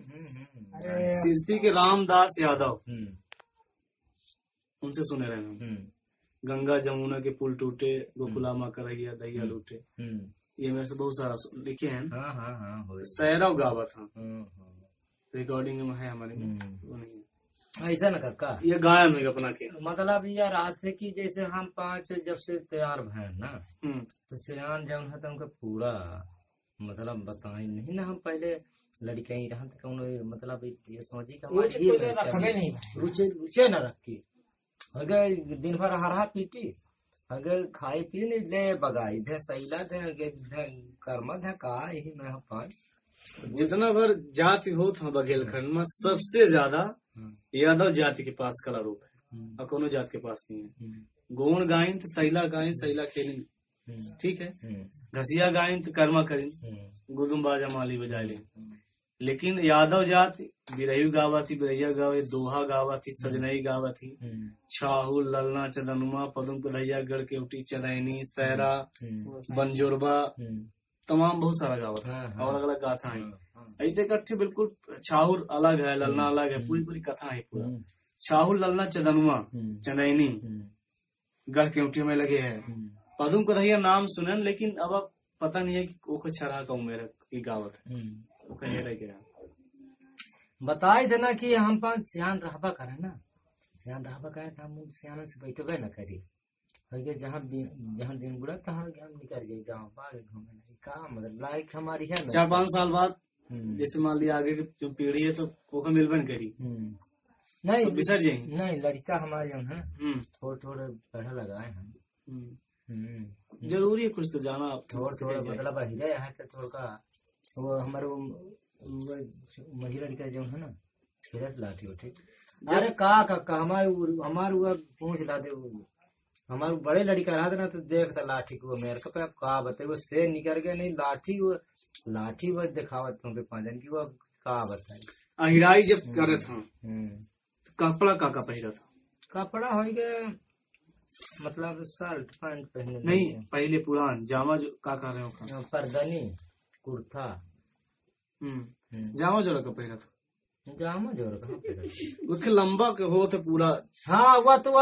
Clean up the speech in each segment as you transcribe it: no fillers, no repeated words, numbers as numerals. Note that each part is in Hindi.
सिरसी के रामदास यादव, उनसे सुने रहे हम। गंगा जमुना के पुल टूटे, गोकुलामा करैया दैया लूटे, ये मेरे से बहुत सारा लिखे हैं। सैरव गावा था, रिकॉर्डिंग में है हमारे में, वो नहीं है। ऐसा न काका, ये गायन है अपना के मतलब ये रात से कि जैसे हम 5 जब से तैयार भय ना, सियान जब है तो उनका पूरा मतलब बताए नहीं ना। हम पहले लड़के ही रहा तो मतलब ये समझी का रुचे न रखी, अगर दिन भर हरा पीटी, अगर खाई पी नहीं ले बगाई थे सैला थे कर्म थे का यही मैं 5 जितना भर जाति हो था बघेलखंड में सबसे ज्यादा यादव जाति के पास कला रूप है, और कोनो जाति के पास नहीं है। गोण गायन तो सैला गायन, सैला खेलिन, ठीक है। घसिया गायन तो कर्मा करिन, गुदुम बाजा माली बजाए ले। लेकिन यादव जाति बिरही गावा थी, बिरैया गावे, दोहा गावा थी, सजनई गावा थी, छाहू ललना चदनुमा, पदुम पधैया गढ़ केवटी चदैनी, सैरा, बंजोरबा, तमाम बहुत सारा गावा था, और अलग अलग गाथा है। ऐसे इकट्ठे बिल्कुल छाहुर अलग है, ललना अलग है, पूरी पूरी कथा है पूरा। छाहुर ललना चदनुमा चदैनी गढ़ केवटी में लगे है। पदुम पधैया नाम सुनन, लेकिन अब पता नहीं है कि वो छरा का मेरा की गावत है, वो कहीं रह गया। बताए थे ना कि हम 5 सियान रहबा करे ना, सियान रहबा करे तो हम सियान से बैठबे न करी, जहाँ दिन बुढ़ा तहाँ हम निकल गए गाँव बाग घूमने का, मतलब लाइक हमारी है 4-5 साल बाद, जैसे मान लिया आगे की जो पीढ़ी है तो वो मिलबन करी नहीं बिसर जाए नहीं। लड़का हमारे जो है थोड़े पढ़ा लगाए हम, जरूरी है कुछ तो जाना, थोड़ा मतलब हीरे है तो थोड़ा वो हमारे महिला लड़का जो है ना फिर लाठी हो, ठीक। अरे का हमारे वो पूछ ला दे, हमारे बड़े लड़का रहा था ना तो देख था लाठी को मेरे को का बताए, वो से निकल गया नहीं लाठी वो दिखावत तुमके 5 जन की, वो का बताए। अहिराई जब करे था तो कपड़ा का पहना था, कपड़ा हो गया मतलब शर्ट पैंट पहने नहीं, पहले पुरान जामा जो का कर रहे हो, परदनी कुर्ता, जामा जो का पहना था, जामा जोर का उसके लंबा के हो तो पूरा। हाँ वो तो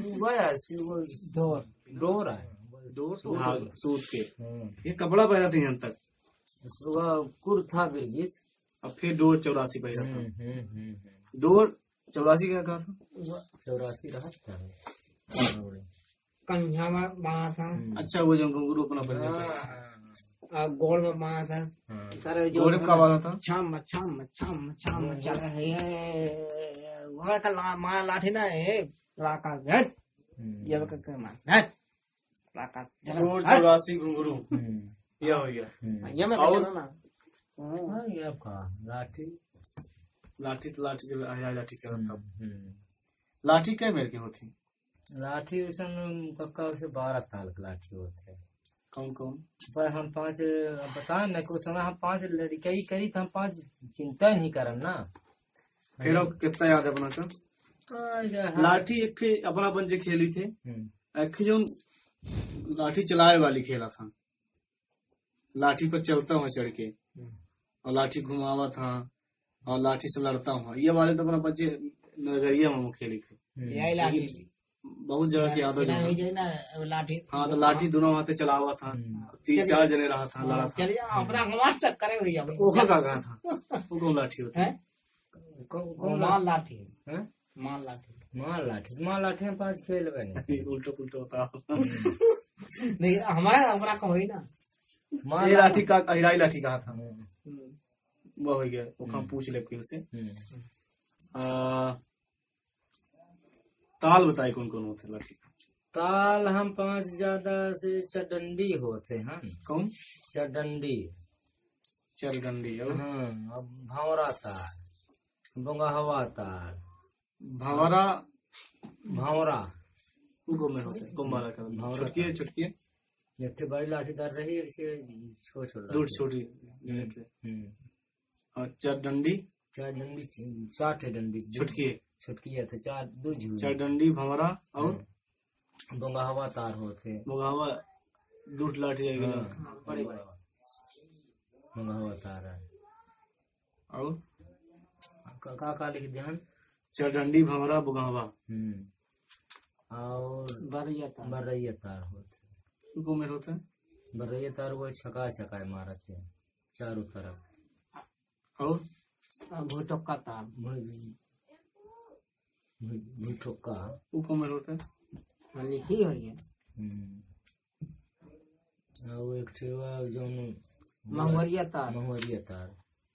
डोर है, भाग सूट के, ये कपड़ा पहना था यहाँ तक, कुर्ता बिरजिस, अब फिर डोर 84 पहना था। डोर 84 क्या कहा था, 84 रहा था कंझा में बांधा था। अच्छा वो जो घुंघरू अपना पहना गोड़ में बांधा था, सारे गोड़ का बांधा था, छम छम छम छम चल है वो का मार लाठी ना है राका गट, ये का मार गट राका डोर 84 घुंघरू ये हो गया। ये मैं और ना ये आपका लाठी लाठी लाठी करता। लाठी क्या मेरे के होती, लाठी कक्का से 12 ताल की लाठी होते, कौन कौन पर हम 5 बता न कुछ समय हम 5 लड़के करी तो हम 5 चिंता नहीं करन ना। फिर कितना याद है अपना का लाठी एक अपना अपन जो खेली थे, एक जो लाठी चलाए वाली खेला था, लाठी पर चलता हुआ चढ़ के और लाठी घुमावा था और लाठी से लड़ता हुआ, ये वाले तो अपना बच्चे नगरिया में खेली थे। यही लाठी बहुत जगह की याद है ना लाठी। हाँ तो लाठी दोनों हाथे चला हुआ था, 3-4 जने रहा था, लड़ा था। चलिए अपना हमारे चक्कर है भैया, ओखा का कहा था, वो कौन लाठी होती है, माल लाठी है, माल लाठी माल लाठी हम 5 खेल बने उल्टा पुल्टा होता नहीं हमारा अपना का हुई ना। ये लाठी का अहिराई लाठी कहा था, वो हो गया, वो हम पूछ ले फिर से। ताल बताए कौन कौन होते लाठी, ताल हम 5 ज्यादा से चडंडी होते हैं। कौन चडंडी, चलगंडी, और अब भंवरा ताल, बोंगाहवा ताल, भंवरा भंवरा उनको में होते, कुंभारा का छुटकी है जैसे बड़ी लाठी दर रही है इसे दूर छोटी, और चडंडी, चार डंडी छुटकी है तो 4 2 चडंडी भंवरा और बोंगाहवा तार होते, बोंगाहवा दूठ लाठी जाएगी बड़े बोंगाहवा तार है। और का लिख ध्यान। चरडंडी भंवरा बुगावा और बरिया तार बर्रैया तार होते। उनको में होता है। बर्रैया तार वो छका छका मारते हैं चारों तरफ। और भूटक्का तार ठोका उनको में होता है। लिखी हो गया और एक ठेवा जो महुरिया तार महुरिया तार।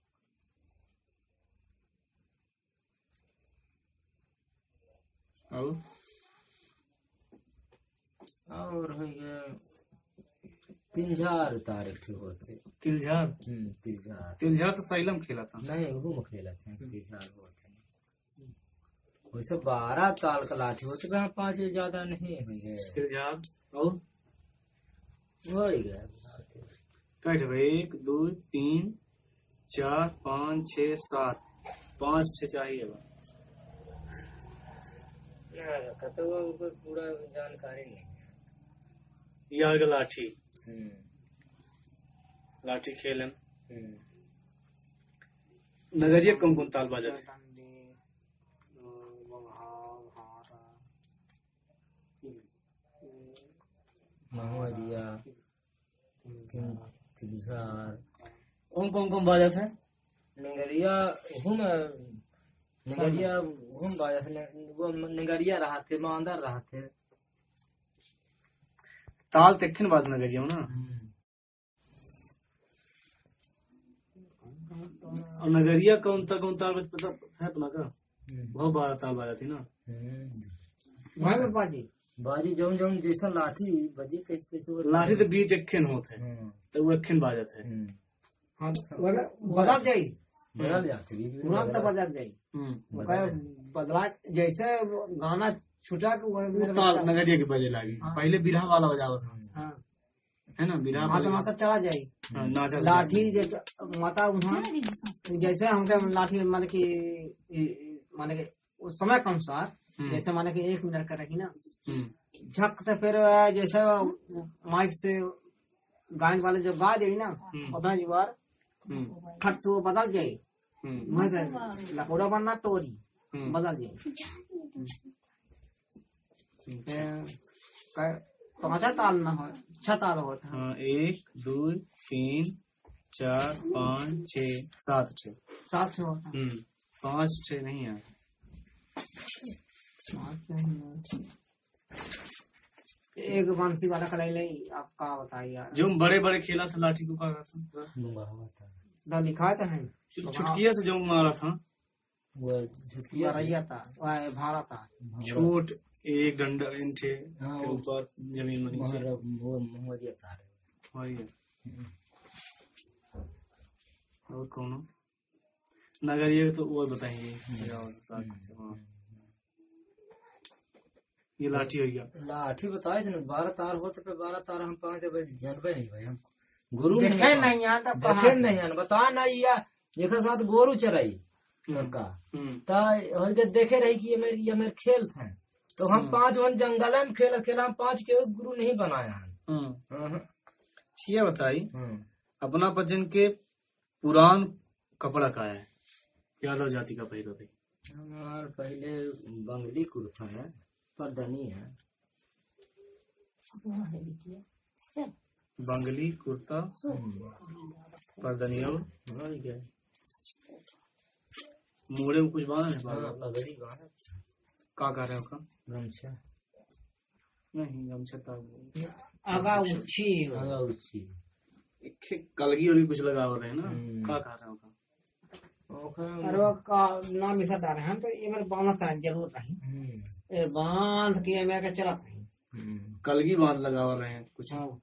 और हो गया तिलझार तार एक ठे होते। तिलझार तिलझार तिलझार तो सैलम खेला था। नहीं वो खेला था तिलझार होते। वैसे 12 ताल का लाठी होते हैं, 5 ज्यादा नहीं है तिलझार। और हो गया कैठ भाई 1 2 3 4 5 6 7 5 6 चाहिए बा। तो वो पूरा जानकारी नहीं। यार का लाठी लाठी खेलन। नगरिया कौन कौन ताल बाजा थे? महुरिया तिलझार कौन कौन बाजा था? नगरिया घूम बाजा थे। वो नगरिया रहा थे मांदर रहा थे। ताल तेखन बाज नगरिया हो ना। और नगरिया कौन ताल पता है अपना का? बहुत 12 ताल बाजा थी ना। वहीं में बाजी बाजी जौन जौन जैसा लाठी बजी कैसे लाठी तो बीच एखन होते तो वो एखन बाजा थे। हाँ बदल जाई बदल जाते तुरंत बदल जाई बदला जैसे गाना छुटा के वो ताल नगरिया के बजे लागी। पहले बिरहा वाला बजावा था हाँ है ना। बिरहा माता माता चला जाई नाचा लाठी माता वहाँ जैसे हमके लाठी माने कि उस समय के अनुसार जैसे माने कि 1 मिनट का रही ना झक से फिर जैसे माइक से गायन वाले जब गा जाई ना उतना जी बार फट से वो बदल जाये। वैसे लकोड़ा बनना तोरी बदल जाये। 5 ताल ना हो 6 ताल होता है। 1 2 3 4 5 6 7 6 7 होता है। 5 6 नहीं है। एक बंसी वाला कलाई आप का बताइए यार। जो बड़े बड़े खेला था लाठी को कहा था लिखा था है छुटकिया से जो मारा था वो बरैया था भारत था छोट एक डंडा इंठे के ऊपर जमीन में नीचे वो महुरिया तार वही है। और कौन नगरिया तो वो बताएंगे। ये लाठी हो गया। लाठी बताए थे ना 12 तार होते पे 12 तार हम 5 जानबे नहीं भाई हम गुरु देखे नहीं यहाँ तक देखे नहीं है बता ना या एक साथ गोरू चराई का तो देखे रही कि ये मेरे खेल थे तो हम 5 जंगल में खेला हम 5 के गुरु नहीं बनाया है। छिया बताई अपना पजन के पुरान कपड़ा का है यादव जाति का पहले थे। हमार पहले बंगली कुर्ता है परदनी है बंगली कुर्ता परदनी और मोड़े में कुछ बांधा है पगड़ी बांधा का कर रहे हो गमछा नहीं गमछा था आगा उच्छी कलगी और भी कुछ लगा हो रहे हैं ना का कर रहे हो अरे वो का नाम ऐसा डाल रहे हैं तो ये मेरे बांधा था जरूर रही बांध के मैं चला था कलगी बांध लगा रहे हैं कुछ। हाँ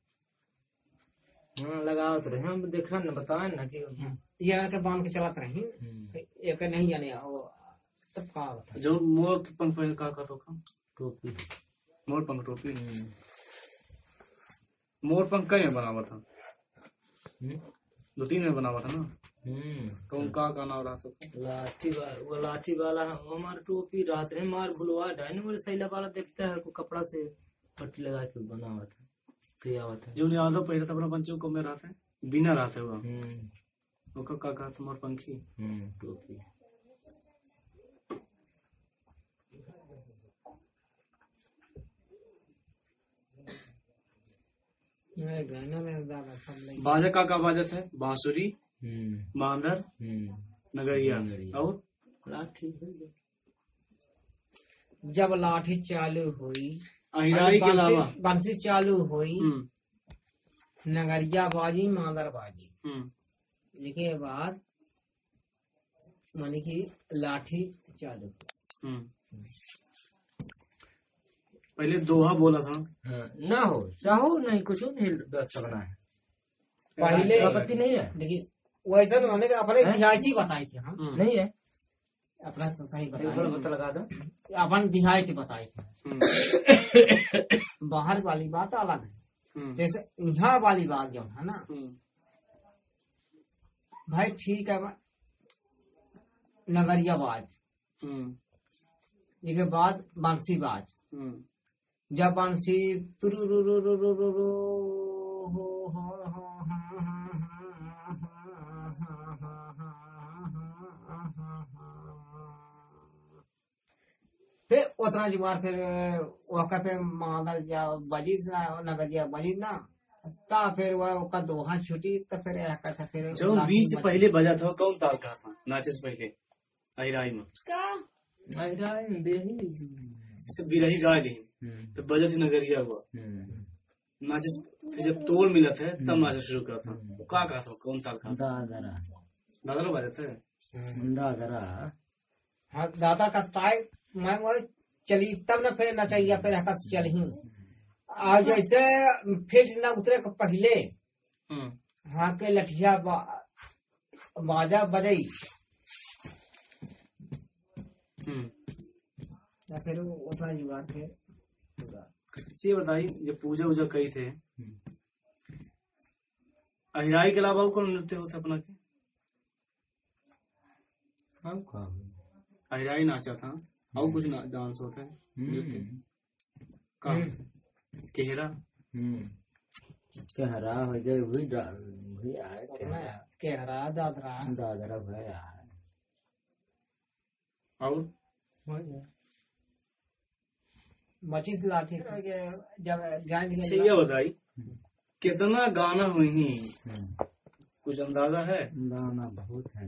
लगाओ तो रहे हम देखा न बताए ना कि ये के बांध के चलाते रही एक नहीं जाने वो तब का जो मोर के पंख पहन का तो टोपी मोर पंख टोपी मोर पंख कई में बना हुआ था 2-3 में बना हुआ था ना। तो उनका का नाम रहा था लाठी वाला हमारे टोपी रात में मार भुलवा ढाई मेरे सैला वाला देखता है को कपड़ा से पट्टी लगा के बना हुआ था सिया हुआ था जो यादव पहले था अपना पंचों को में रहते बिना रहते हुआ का मोर पंखी टोपी गाना में ज्यादा सब नहीं। बाजा का बाजत है? बांसुरी, मांदर, नगरिया और लाठी। जब लाठी चालू हुई, अहिराई के अलावा बंसी चालू हुई, नगरिया बाजी, मांदर बाजी, के बाद माने की लाठी चालू। पहले दोहा बोला था। ना हो चाहो नहीं, कुछ नहीं व्यवस्था बना है। पहले आपत्ति नहीं है, देखिए वैसा माने कि अपने दिहायती बताई थी हम, नहीं है अपना सही एक बार बताई, पता लगा दो। अपन दिहायती बताई थी। बाहर वाली बात अलग है, जैसे यहाँ वाली बात जो है ना भाई, ठीक है नगरिया बाज, इसके बाद बांसी बाज। जब बांसी फिर उतना जुबार, फिर वहाँ पे मादल या बजीज ना नगरिया बजीज ना, ता फिर वह दोहा छुटी, तो फिर जो बीच पहले बजा था कौन ताल का था नाचे से पहले? अहिराई में जैसे बिरही गा ली तो बजत नगरिया हुआ, नाचे फिर जब तोल मिला था तब नाचे शुरू करा था। का कहा था कौन ताल का? दादरा दादरा बजा था। दादरा हाँ, दादा का ताय मैं वो चली तब न फिर नचैया फिर हका से चल ही। और जैसे फील्ड न उतरे के पहले हाँ के लठिया बाजा बजई, या फिर उतना जुगाड़ थे। ये बताई जब पूजा उजा कही थे, अहिराई के अलावा कौन नृत्य होता अपना के? अहिराई नाचा था और कुछ डांस होता है नृत्य का? केहरा केहरा हो गए, वही आए केहरा दादरा दादरा भया और मचीस लाठी जब ये बताई कितना गाना हुई, कुछ अंदाजा है? गाना बहुत है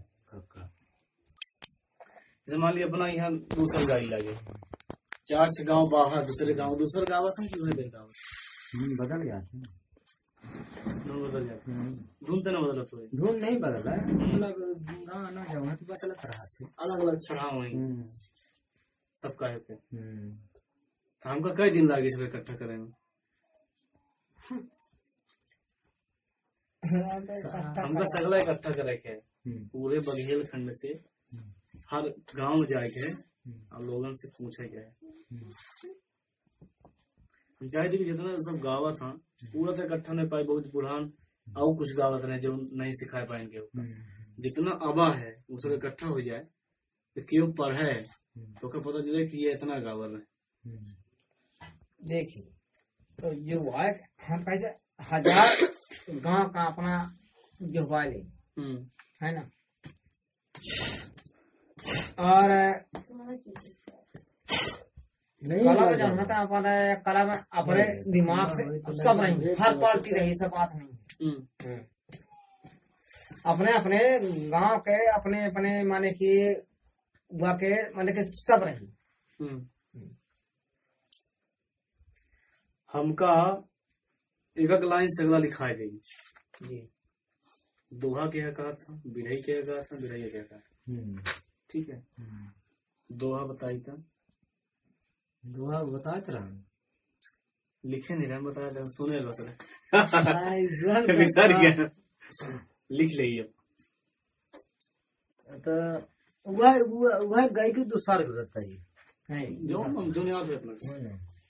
जैसे मान लिया अपना यहाँ दूसरा गाड़ी लगे, 4 गांव बाहर दूसरा गाँव था कि वही गाँव बदल जाते, बदल जाते, धुन तो न बदला, तो धुन नहीं बदला, मतलब गाना जो है तो बदलत रहा थे, अलग अलग चढ़ा हुई सबका है पे। तो हमका कई दिन लगे सब इकट्ठा करें में? हमका सगला इकट्ठा करे के पूरे बघेल खंड से हर गांव जाए के और लोगन से पूछे के हम चाहे थे कि जितना सब गावा था पूरा तो इकट्ठा नहीं पाए, बहुत बुढ़ान और कुछ गावत नहीं जो नहीं सिखा पाएंगे। जितना आबा है वो सब इकट्ठा हो जाए तो क्यों पढ़े तो क्या पता चले कि ये इतना गावर है। देखिए तो जो है हम कैसे 1000 गांव का अपना जो वाले है ना, और कला में जानना था अपने कला में अपने दिमाग से सब नहीं, हर पार्टी रही सब बात नहीं, अपने अपने गांव के अपने अपने माने की वाके माने के सब रही। हमका एक लाइन सगला लिखाई देगी, दोहा क्या कहा था, बिढ़ई क्या कहा था, बिढ़ैया क्या कहा, ठीक है। दोहा बताई था, दोहा बताते रहा, लिखे नहीं रहे बताया था, सुने बस सर गया, लिख लीजिए। तो वह गाय के दूसरा रहता है जो याद है अपना।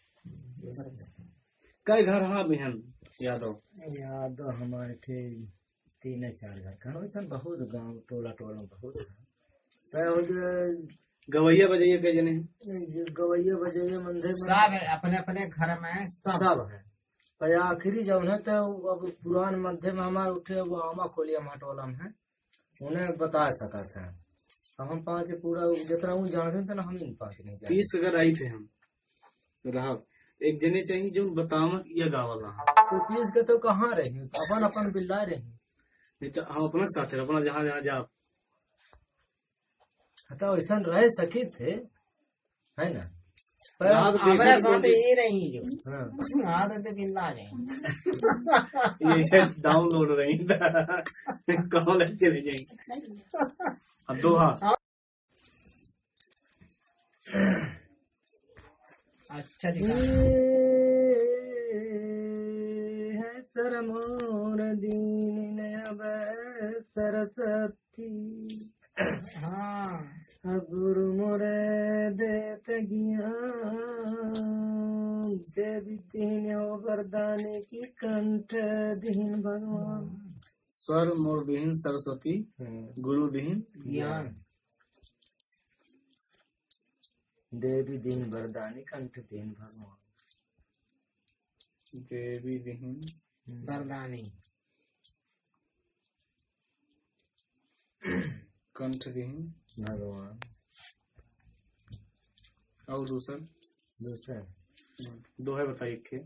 कई घर हाँ बहन यादव हमारे थे 3-4 घर का, वैसा बहुत गांव टोला बहुत गवैया बजाइए कई जने, गवैया बजाइए मंदिर सब है अपने अपने घर में सब है। पर आखिरी जब है तो अब पुरान मध्य में हमारे उठे वो आमा खोलिया माटोला में उन्हें बता सका था, हम 5 पूरा जितना वो जानते थे ना, हम इन 5 नहीं 30 अगर आई थे हम रहा एक जने चाहिए जो बतावक या गावला। तो चीज के तो कहाँ रही अपन अपन बिल्ला रही नहीं तो हम अपना साथ है, अपना जहाँ जहाँ जा। तो ऐसा रह सकी थे है ना, पर हमारे साथ ये रही जो हाँ, आदत बिल्ला जाए ये डाउनलोड रही कहाँ चले जाएंगे। अब दोहा। अच्छा दिखा है सरमोर दीन अब सरस्वती हाँ गुरु मोरे देत ज्ञान देवी दीन हो वरदाने की कंठ दीन भगवान। स्वर मोर विहीन सरस्वती गुरु विहीन ज्ञान देवी दीन वरदानी कंठ दीन भगवान। देवी विहीन वरदानी कंठ विहीन भगवान। और दूसरा दूसरा दोहे बताइए के।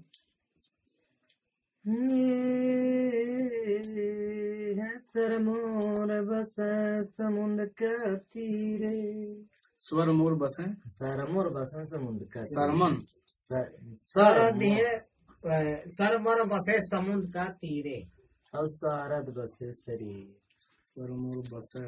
है सरमोर बस समुद्र का तीरे। स्वर मोर बसे सरमोर बस समुद्र का सरमन सरमर बसे समुद्र का तीरे और सारद बसे शरीर। स्वर मोर बसे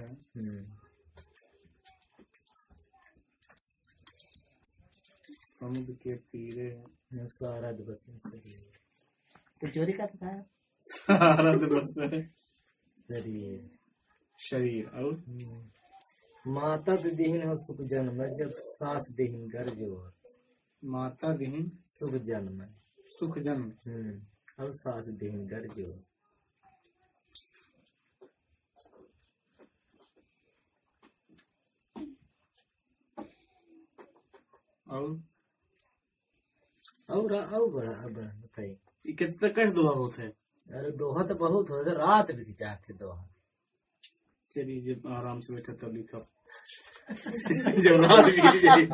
समुद्र के तीरे सारद बसे शरीर। तो चोरी का था सारद बसे शरीर शरीर। और माता दिहीन हो सुख जन्म जब सास दिहीन घर जोर। माता विहीन सुख जन्म सुख जन्म और सास दिहीन घर जोर। और बड़ा बताइए ये कितने कष्ट दोहा होते हैं। अरे दोहा तो बहुत हो रात बीत जाते दोहा। चलिए जब आराम से बैठा तब लिखा जब रात बीत जाएगी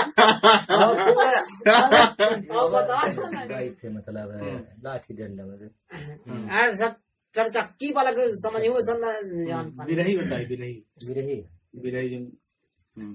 गई थे मतलब लाठी डंडा में सब चरचक्की वाला समझ हो बिरही बताई बिरही बिरही बिरही जब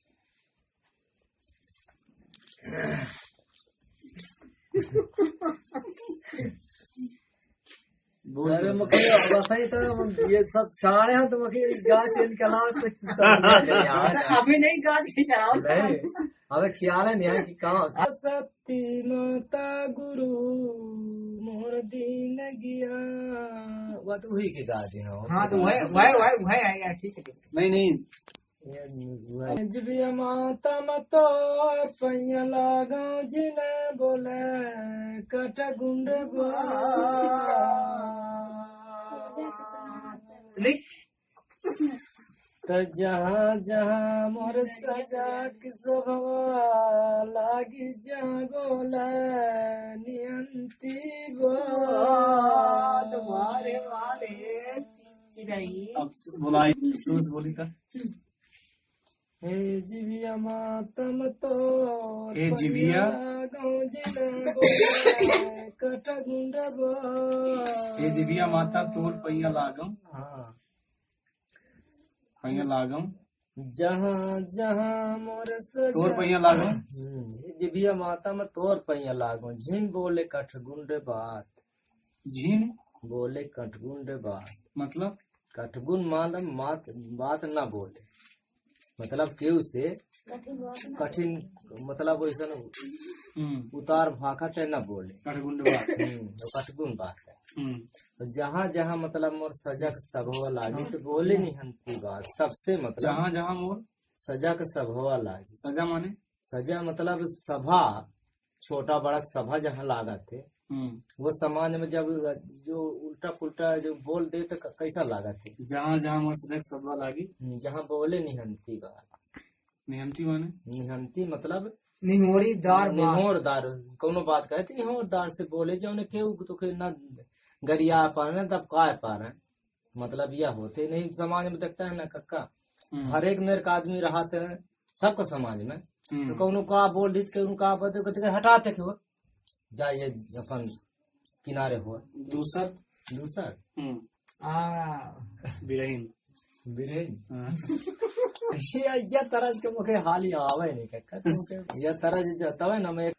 अरे मुखे सही तो ये सब छाड़े हैं तो मुखे गाछ निकला कुछ अभी नहीं गाछ चलाओ अबे ख्याल है नहीं कि कहाँ सती माता गुरु मोर दीन गया वो तो हुई की गा दी हो। हाँ तो वह आएगा ठीक है। नहीं जिबिया माता मतो पैया लागा जिन बोले कट गुंड तो जहाँ जहाँ मोर सजा किस लागी जहाँ बोला नियंती तुम्हारे वाले अब बुलाई सूस बोली था। हे जिबिया मातम तो हे जिबिया गाँव जिन कट गुंड ये दिव्या माता तोर पैया लागम हाँ पैया लागम जहाँ जहाँ मोर तोर पैया लागम जिबिया माता में तोर पैया लागो झिन बोले कठगुंड बात। झीन बोले कठगुंड बात मतलब कठगुण मालूम बात न बोले मतलब केहू से कठिन मतलब वैसा उतार भाखा ते न बोले कठगुंड बात तो कठगुण बात है। तो जहाँ जहाँ मतलब मोर सजग सभवा लागी तो बोले नहीं हंती बात सबसे मतलब जहाँ जहाँ मोर सजग सभवा लागी। सजा माने सजा मतलब सभा छोटा बड़ा सभा जहाँ लागा थे वो समाज में जब जो उल्टा पुल्टा जो बोल दे तो कैसा लागा थे। जहाँ जहाँ मोर सजग सभा लागी जहाँ बोले निहंती बात। निहंती माने निहंती मतलब निहोरदार कोनो बात कहे थे निहोरदार से बोले जो उन्हें केहू तो के न गरिया पा रहे तब काय पा रहे मतलब यह होते नहीं समाज में देखता है ना कक्का हर एक मेरे का आदमी रहा थे सबको समाज में तो कौनो का बोल दी कौनो का हटाते थे जाइए अपन किनारे हो। दूसर दूसर बिरहीन बिरहीन ये तरह के मुखे हाल ही आवे नहीं का ये तरह जो तवे ना मैं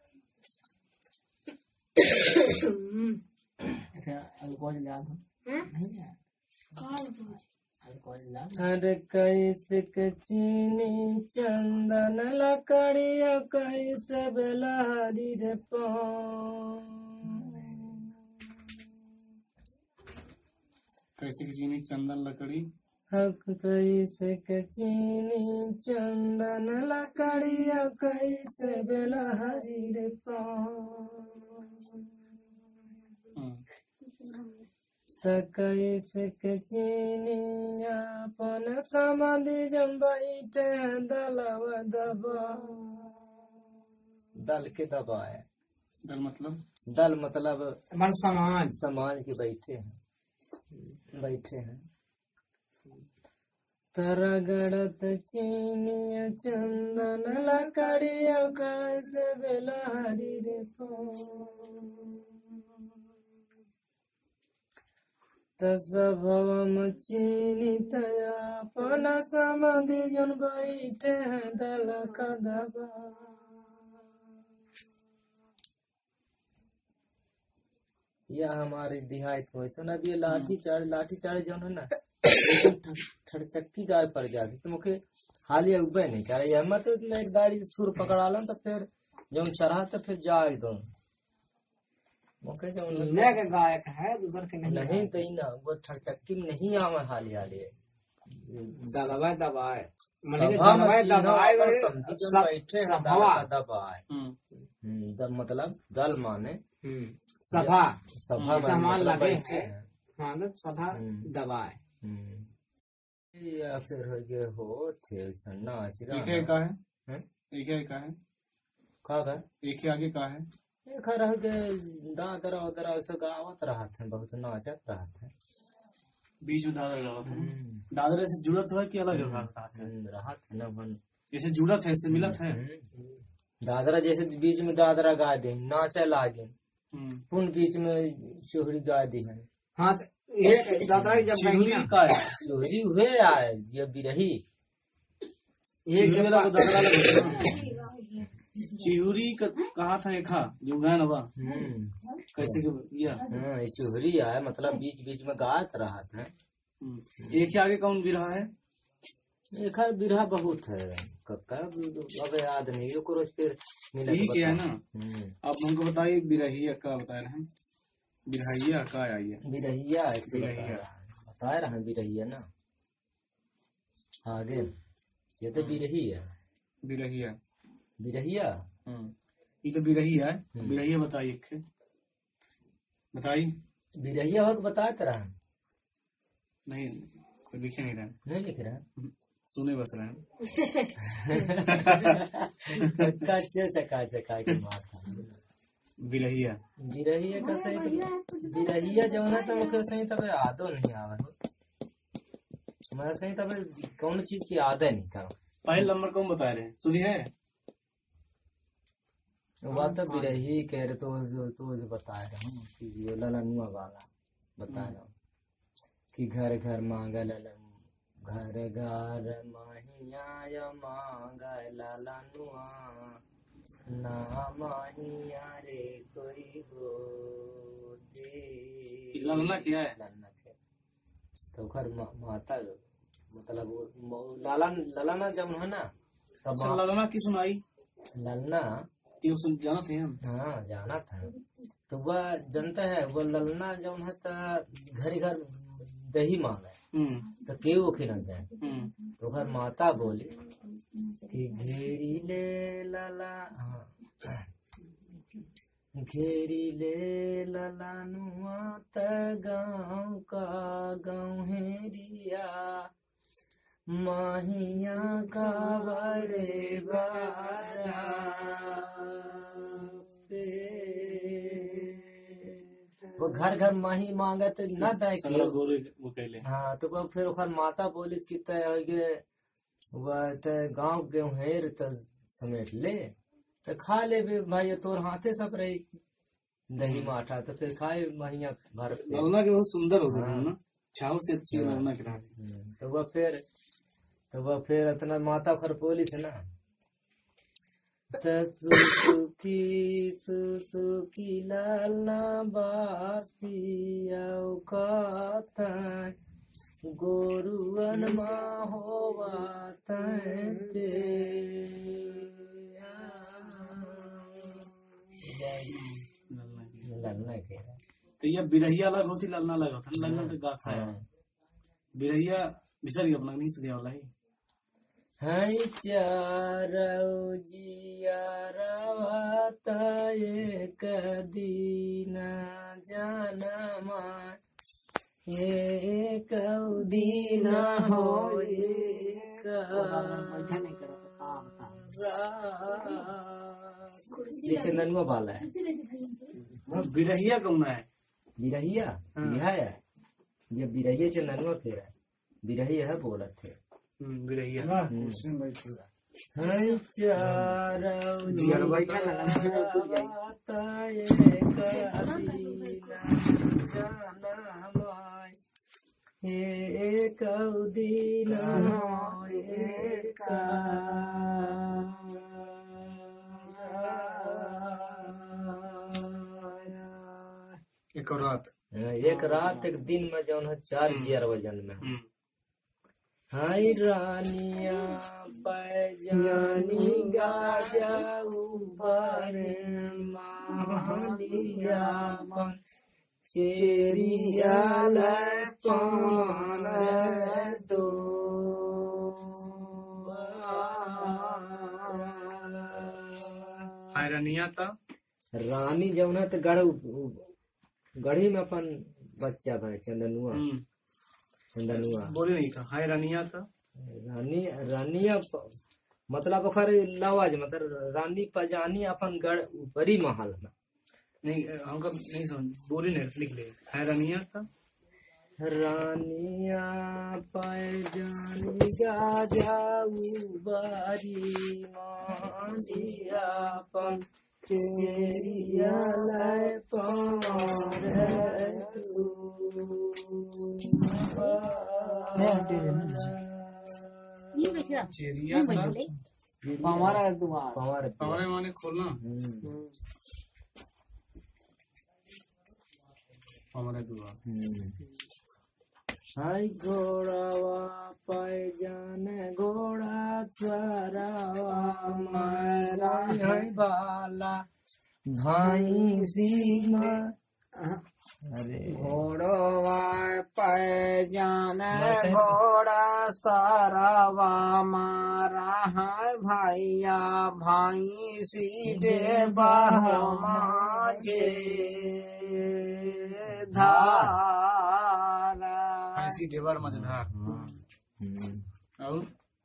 अरे कैसे चीनी चंदन लकड़िया कैसे बेलहरी रे कैसे की चीनी चंदन लकड़ी हक कैसे चीनी चंदन लकड़िया कैसे बेलहरी रे कैसे चीनी अपन समाधि जम बैठे दलवा दबा दल के दबाए दल मतलब समाज समाज के बैठे हैं तरगड़त चीनी चंदन लकड़िया कैसे बेलहरी रे तसभवम चीनी तया अपन समाधि जन बैठे हैं दल का दबा। यह हमारी दिहायत हो अब ये लाठी चाड़ जो है ना ठड़चक्की गाय पर जाती तो मुझे हालिया उबे नहीं कर रही मत मैं एक दारी सुर पकड़ा लो तो फिर जब चढ़ा तो फिर जा एकदम मुझे जो गायक है दूसर के नहीं तो ना वो ठड़चक्की में नहीं आवे हालिया दबाए दबाए मतलब दल माने सभा सभा लगे सभा दबाए या फिर हो थे नाच एक का है एक आगे का है एक रह के दादरा उदरा से गावत रहा थे बहुत नाचत रहा थे बीच में दादरा रहा था दादरे से जुड़त है कि अलग रहा थे ना मन जैसे जुड़त है इससे मिलत है दादरा जैसे बीच में दादरा गा दे नाचे लागे पुन बीच में चोहरी गा दी है। हाँ ये दादरा जब चोहरी हुए आए ये बिरही चिहुरी कहा था एक जो गान हुआ कैसे किया ये चोहरी आए मतलब बीच बीच में गात रहा था। एक ही आगे कौन बिरहा है एक बिरहा बहुत है अब याद नहीं रोज फिर मिला है ना। आप हमको बताइए बिरहिया का बताए रहे बिरहिया का आइए बिरहिया बताए रहे बिरहिया ना आगे ये तो बिरही है बिरहिया बिरहिया ये तो बिरहिया है बिरहिया बताइए बिरहिया हो बता कर नहीं लिखे नहीं रहे सुने बस रहे बिरहिया का सही बिरहिया जो है तो मुझे सही तब आदो नहीं आवे मैं सही तब कौन चीज की आदत नहीं कर पहले नंबर कौन बता रहे हैं सुनिए वो तो बिरही कह रहे तो बता रहा हूँ कि ये ललनुआ वाला बता रहा हूँ कि घर घर मांगा ललन घर घर माहिया मांगा ललनुआ ना माहिया रे कोई हो दे ललना क्या है ललना क्या तो घर माता मतलब ललना जब है ना तब ललना की सुनाई ललना जाना थे हम हाँ जाना था तो वह जनता है वो ललना जो है घर घर दही मांगा तो केव खिला जाए तो घर माता बोली कि घेरी ले लला घेरी ले लला नुआ त गाँव का गाँव हेरिया माहिया का बरे बारा वो घर घर माही मांगत न दे हाँ तो वो फिर ओकर माता बोली कि गाँव गेहूँ हेर तो समेट ले तो खा ले भी भाई तोर हाथे सब रही दही माठा तो फिर खाए महीना भर पे। ललना के बहुत सुंदर होते थे ना, छाव से अच्छी ललना के रहते। तो वह फिर इतना माता खरपोली से ना सुसुकी सुसुकी लालना बासिया खाता गोरुअन माँ होवा ललना के तो ये बिरहिया अलग होती, ललना अलग होता है। ललना का गाथा है, बिरहिया बिसर गया अपना, नहीं सुनिया वाला ही। हाय चारौ जियारावता एक दीना जानमा एक दीना हो एक ये चंदनुआ वाला है। बिरहिया कौन है? बिरहिया यह है, ये बिरहिया चंदनुआ के है, बिरहिया है बोलत थे बिरहिया। हाय चारौ जियारावता एक दीना जानमा एक दीना एक एक रात एक दिन में जौन है 4 जियर वजन में। हाय रानिया पैजानी गाजा उबर मालिया चेरिया पान दो रानिया था रानी जौन है तो गढ़ी में अपन बच्चा भाई चंदनुआ बोले नहीं था। हाय रानिया था रानिया मतलब ओकर लवाज मतलब रानी पजानी अपन गढ़ ऊपरी महल में नहीं, हमका नहीं समझ, बोले नहीं, लिख ले। हाय रानिया था रानिया पैजानी गाजा उबारी मालिया पन चेरिया लय पार चेरिया पवारे माने खोलना हमारे दुआ। हाय घोड़ावा पैजान घोड़ा चरावा मारा हाय बाला भाई सीमा अरे घोड़वा पैजान घोड़ा सारावा मारा है भैया भाई सीधे बाजे धारा ऐसी देवर मझधार और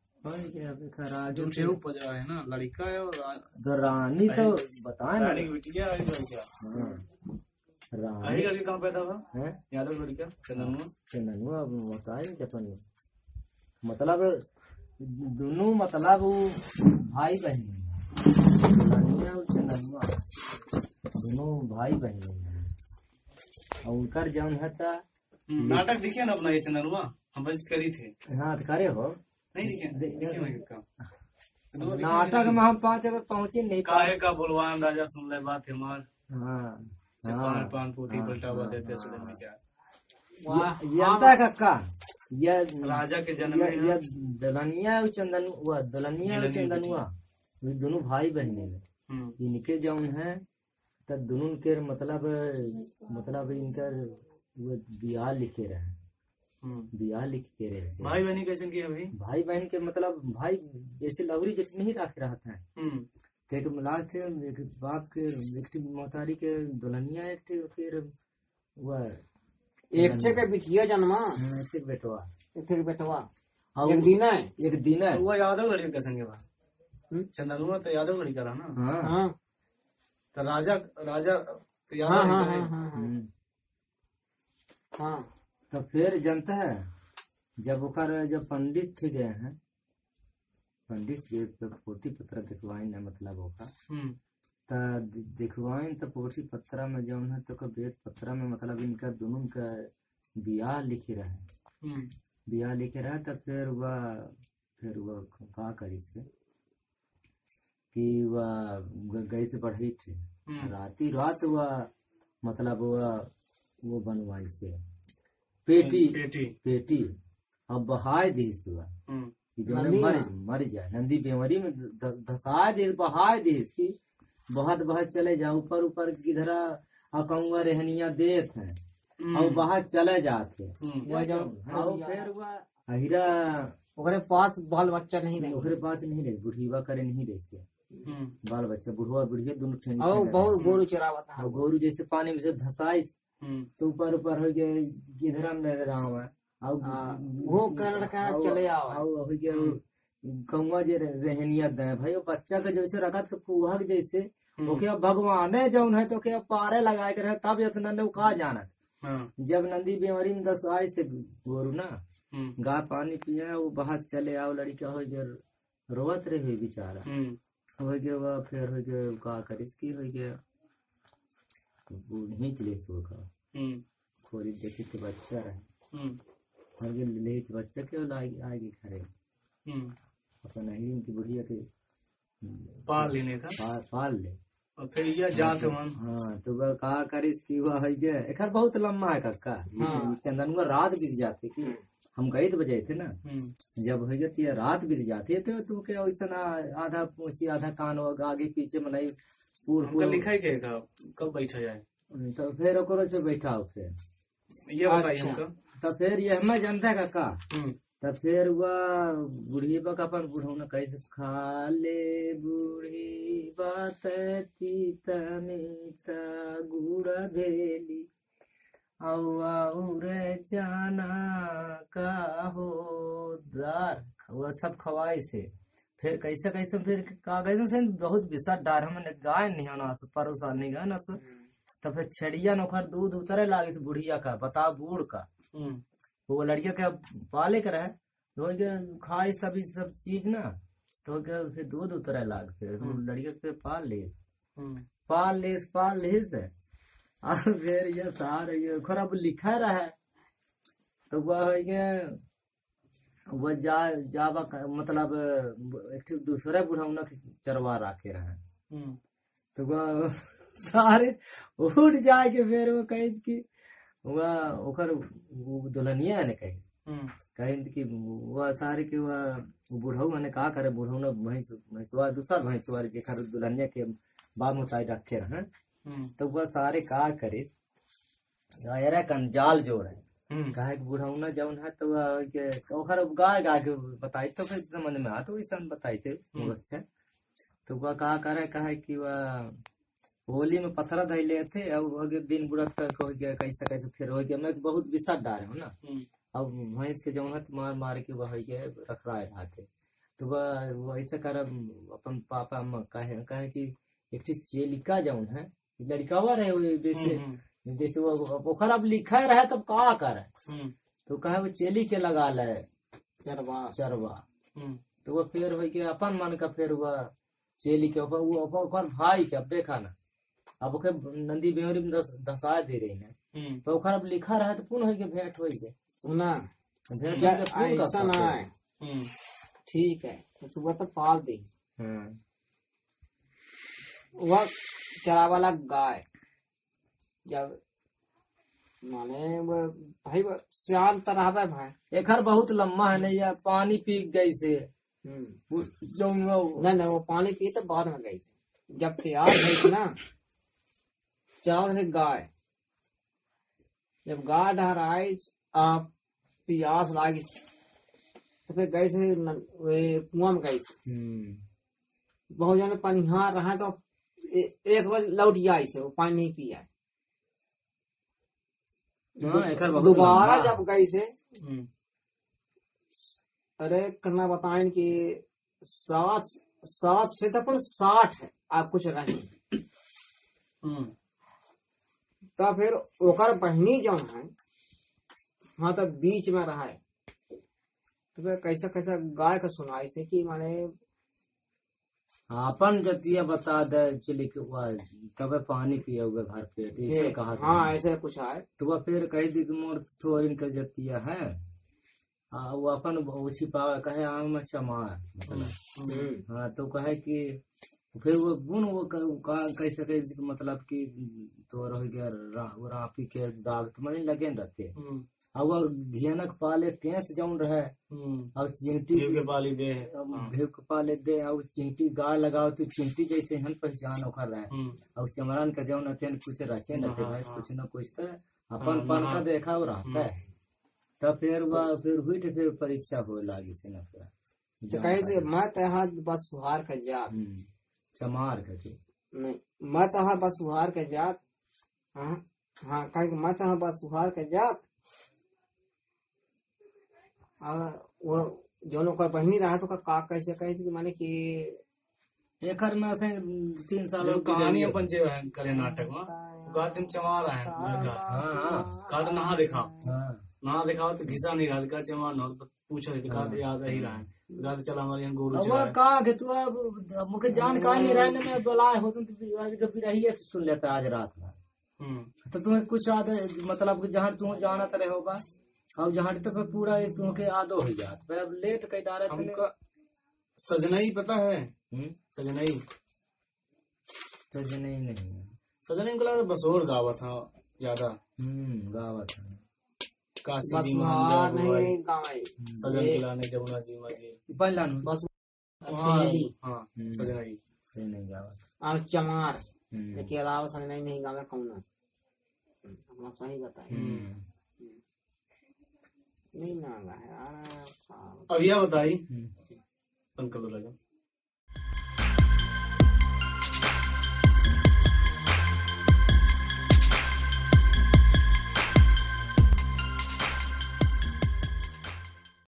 जो पजा है ना, लड़का है और तो रानी तो बताए ना रानी की बिटिया है। लड़का लड़की कहाँ पैदा हुआ है? यादव लड़का चंदनुआ बताए अपन मतलब दोनों मतलब भाई बहन रानिया और चंदनुआ दोनों भाई बहन और उनका जन्म है था। नाटक दिखे ना अपना ये चंदनुआ, हम बच करी थे। हाँ करे हो नहीं दिखे नाटक में हम 5 बजे पहुँचे नहीं। काहे का बोलवान राजा सुन ले बात हमार। हाँ पान पोथी पलटा हुआ देते सुन विचार जनता का ये राजा के जन्म में ये दलनिया और चंदनुआ ये दोनों भाई बहने में इनके जौन है तब दोनों के मतलब इनकर वो बियाह लिखे रहे भाई बहनी कैसे की है भाई बहन के मतलब भाई जैसे लवरी जैसे नहीं रख रहा था एक मिलाज थे एक बाप के एक मोतारी के दुल्हनिया एक फिर वह एक के बिटिया जन्मा एक बेटवा एक दीना वो यादव लड़के के संगे बा चंदनुआ तो यादव लड़का रहा ना। हाँ तो राजा तो यादव हाँ तो फिर जनता है जब पंडित थे गए हैं पंडित जी पोथी पत्र दिखवाई न मतलब होगा देखवाइन तो पोथी पत्रा में जौन है तो का बेद पत्रा में मतलब इनका दोनों का बियाह लिखे रहे, बियाह लिखे रहे। तो फिर वह का करी से कि वह गई से बढ़ी थी राती रात वह मतलब वो बनवाई से पेटी अब बहाय दी से जो मर जाए नंदी बेमरी में धसाए दे बहाय दे की बहुत बहुत चले जाए ऊपर ऊपर किधर अकौआ रहनिया देत है और बाहर चले जाते फिर वह अहिरा ओकरे पास बाल बच्चा नहीं रहे, ओकरे पास नहीं रहे, बुढ़ीवा करे नहीं रहे से बाल बच्चा बुढ़वा बुढ़िया दोनों और बहुत गोरू चरावत है। और गोरू जैसे पानी में से धसाई तो ऊपर ऊपर हो गया किधर में रहा हुआ वो कर चले आओ कौआ जे रहनिया दे भाई वो बच्चा के जैसे रखत के फूहा के जैसे ओके अब भगवान जौन है तो के पारे लगाए के रहे तब इतना ने का जाना। जब नंदी बीमारी में 10 आए से गोरू ना गाय पानी पिया वो बाहर चले आओ लड़का हो गया रोवत रहे हुई बेचारा हो गया वह फिर हो गया का करिस की हो गया नहीं चले सो का खोली देखी तो बच्चा रहे हो गया ले बच्चा के आगे खड़े अपना ही उनकी बुढ़िया के पाल लेने का पाल ले और फिर यह जात हाँ तो वह कहा करिस की वह है गया एक बहुत लम्बा है कक्का चंदन को रात बीत जाती कि हम गए तो बजे थे ना जब हो जाती है रात बीत जाती है तो क्या वैसा आधा पूछी आधा कान आगे पीछे मनाई पूरा लिखा है क्या कब बैठा जाए तो फिर जो बैठा हो फिर ये बताइए हमका। तो फिर ये हमें जानता है का तो फिर वह बूढ़ी बक अपन बुढ़ौना कैसे खा ले बूढ़ी बात तीता मीता गुड़ा भेली और जाना का हो दार वह सब खवाई से फिर कैसे कैसे फिर कागज से बहुत विषद डार हमने गाय नहीं होना परोसा नहीं गा ना तो फिर छड़िया नौकर दूध उतरे लागे थे बुढ़िया का बता बूढ़ का वो लड़किया के पाले कर है तो खाए सभी सब चीज ना तो फिर दूध उतरे लाग फिर लड़किया के पाल ले से फिर ये सारे ये खराब लिखा रहा तो वह जावा मतलब एक दूसरे बुढ़ाउना चरवा रखे रहे तो वह सारे उठ जाए के फिर वो कहे कि वह दुल्हनिया ने कहे कि वह सारे के वह बुढ़ऊ मैंने कहा करे बुढ़ऊ ने भैंसवा दूसरा भैंसवा जेखर दुल्हनिया के बाग मुताई रखे रहे तो वह सारे का करे कंजाल जोड़ है कहा बुढ़ऊ न जौन है तो गाय गा के बताई तो फिर समझ में आ तो वैसा बताई थे अच्छा तो वह कहा करे कहा कि वह होली में पत्थर धैले थे अब दिन बुढ़क तक हो गया कैसे कैसे फिर हो गया मैं बहुत विषद डारे हूँ ना अब भैंस के जौन मार मार के वह रखराए रहते तो वह ऐसा कर अपन पापा कहे कि एक चीज चेलिका जौन है लड़का हुआ रहे जैसे वो खराब लिखा रहे तब का कर तो कहे वो चेली के लगा ले चरवा तो वो फिर हो गया अपन मन का फिर वह चेली के ऊपर भाई के अब देखा ना अब ओके नंदी बेमरी में दसा दे रही है तो खराब लिखा रहा तो पुनः के भेंट हो गए सुना भेंट ऐसा ना है ठीक है तो वह तो पाल दे वह चरा वाला गाय जब माने वो भाई वो सियान तरह भाई एक बहुत लम्बा है नहीं पानी पी गई से जो नहीं वो पानी पी तो बाद में गई जब तैयार हुई ना चरा गाय जब गाय डहराई आप प्यास लागी तो फिर गई से कुआं में गई बहुत जन पनिहार रहा तो एक बार लौट जाए से वो पानी नहीं पिया दोबारा जब गई से अरे करना बताएं कि 7 से तो 60 है आप कुछ रहे तो फिर ओकर बहनी जो है हाँ तो बीच में रहा है तो फिर कैसा कैसा गाय का सुनाई से कि माने अपन जतिया बता दे चले के तब पानी पिया हुए भर पेट ऐसे कहा था। हाँ ऐसे कुछ है। तो वह फिर कह दी कि मोर थोड़ी इनका जतिया है वो अपन छिपा कहे आम चमार मतलब। हाँ तो कहे कि फिर वो गुण वो कैसे कैसे मतलब कि तो रह गया रापी के दाग तो नहीं लगे रहते। अब वो घियनक पाले केस जौन रहे और चिंटी के पाली दे भेव के पाले दे और चिंटी गाय लगाओ तो चिंटी जैसे हन पहचान ओखर रहे और चमरान का जौन अत्यन कुछ रचे न भाई कुछ न कुछ तो अपन पन का देखा और रहता है। तो फिर वह फिर हुई तो फिर परीक्षा हो लागी से न फिर तो कहे मत यहाँ बस फुहार के जात चमार के नहीं मत यहाँ बस फुहार के जात। हाँ हाँ कहे मत यहाँ बस फुहार के जात वो जो ओकर बहनी रहा तो का कैसे कहे कि माने कि एकर में से 3 साल कहानी अपन जे करे नाटक में गा तुम चमा रहा है का तो नहा दिखा नहा दिखाओ तो घिसा नहीं रहा का चमा न पूछा का याद ही रहा है गा चला हमारे यहाँ गोरू चला का के तू अब मुझे जानकारी नहीं रहने में बुलाए हो तो आज कभी रही सुन लेता आज रात में। तो तुम्हें कुछ याद मतलब जहाँ तुम जाना तरह होगा अब जहाँ तक पूरा तुमके आदो हो जात अब लेट कई डारे हमका सजनई पता है। सजनई सजनई नहीं सजनई को लगा बसोर गावा था ज्यादा गावा था काशी जी नहीं गाँव सजन खिलाने जमुना जी मजी पहलान बस हाँ सजनई से नहीं गावा और चमार के अलावा सजनई नहीं गाँव कौन हम सही बताए नहीं ना यार अब यह बताई अंकल लगा